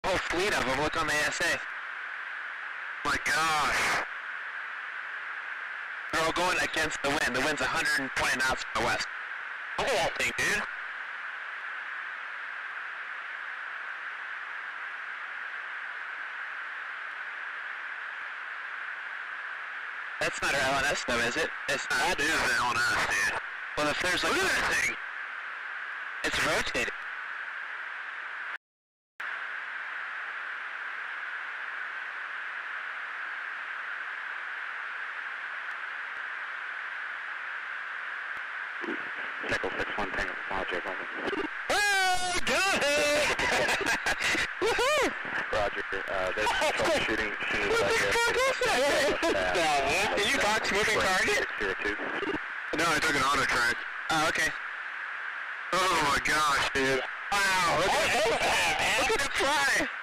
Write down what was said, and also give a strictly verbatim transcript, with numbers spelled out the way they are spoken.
whole fleet of them. Look on the A S A. My gosh. They're all going against the wind. The wind's one hundred twenty knots from the west. Look at that thing, dude. That's not our L N S though, is it? It's not. That is the L N S, dude. Well, if there's like... Look at that thing. It's rotating. Nickel six one Tango Roger, over. Oh, got it! Woohoo! Roger, uh, there's troubleshooting as soon as I get... Did you box moving target? zero two. No, I took an auto track. Oh, okay. Oh my gosh, dude. Wow, look at it fly! Look at it fly!